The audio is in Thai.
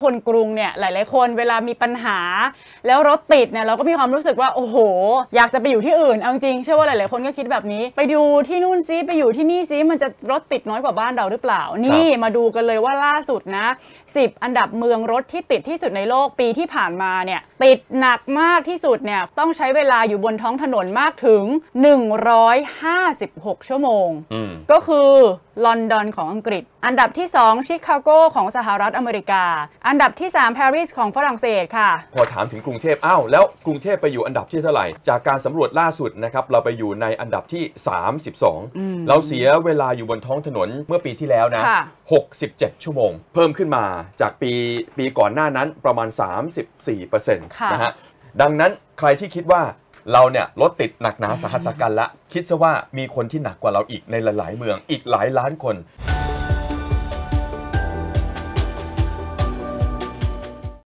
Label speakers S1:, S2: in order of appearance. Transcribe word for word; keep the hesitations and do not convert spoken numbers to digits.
S1: คนกรุงเนี่ยหลายๆคนเวลามีปัญหาแล้วรถติดเนี่ยเราก็มีความรู้สึกว่าโอ้โหอยากจะไปอยู่ที่อื่นเอาจริงเชื่อว่าหลายๆคนก็คิดแบบนี้ไปดูที่นู่นซิไปอยู่ที่นี่ซิมันจะรถติดน้อยกว่าบ้านเราหรือเปล่านี่มาดูกันเลยว่าล่าสุดนะสิบอันดับเมืองรถที่ติดที่สุดในโลกปีที่ผ่านมาเนี่ยติดหนักมากที่สุดเนี่ยต้องใช้เวลาอยู่บนท้องถนนมากถึงหนึ่งร้อยห้าสิบหกชั่วโมงก็คือลอนดอนของอังกฤษอันดับที่สองชิคาโกของสหรัฐอเมริกาอันดับที่สามปารีสของฝรั่งเศสค่ะ
S2: พอถามถึงกรุงเทพอ้าวแล้วกรุงเทพไปอยู่อันดับที่เท่าไหร่จากการสำรวจล่าสุดนะครับเราไปอยู่ในอันดับที่สามสิบสองเราเสียเวลาอยู่บนท้องถนนเมื่อปีที่แล้วนะหกสิบเจ็ดชั่วโมงเพิ่มขึ้นมาจากปีปีก่อนหน้านั้นประมาณ สามสิบสี่เปอร์เซ็นต์ นะฮะดังนั้นใครที่คิดว่าเราเนี่ยรถติดหนักหนาสาหัสกันละคิดซะว่ามีคนที่หนักกว่าเราอีกในหลายๆเมืองอีกหลายล้านคน